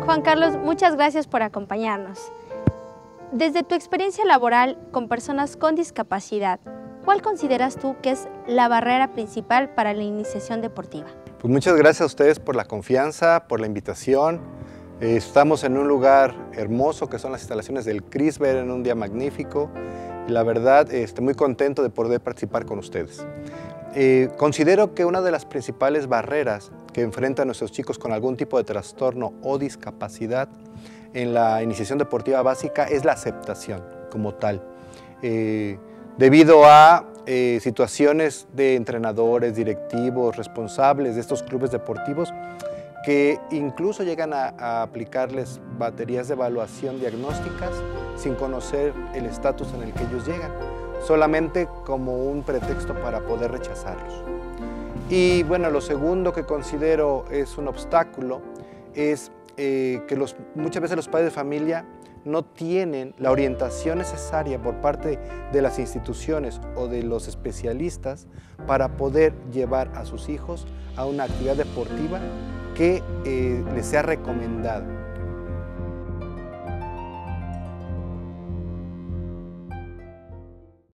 Juan Carlos, muchas gracias por acompañarnos. Desde tu experiencia laboral con personas con discapacidad, ¿cuál consideras tú que es la barrera principal para la iniciación deportiva? Pues muchas gracias a ustedes por la confianza, por la invitación. Estamos en un lugar hermoso que son las instalaciones del CRISBER en un día magnífico y la verdad estoy muy contento de poder participar con ustedes. Considero que una de las principales barreras que enfrentan nuestros chicos con algún tipo de trastorno o discapacidad en la iniciación deportiva básica es la aceptación como tal. Debido a situaciones de entrenadores, directivos, responsables de estos clubes deportivos que incluso llegan a aplicarles baterías de evaluación diagnósticas sin conocer el estatus en el que ellos llegan, solamente como un pretexto para poder rechazarlos. Y bueno, lo segundo que considero es un obstáculo es que muchas veces los padres de familia no tienen la orientación necesaria por parte de las instituciones o de los especialistas para poder llevar a sus hijos a una actividad deportiva que les sea recomendada.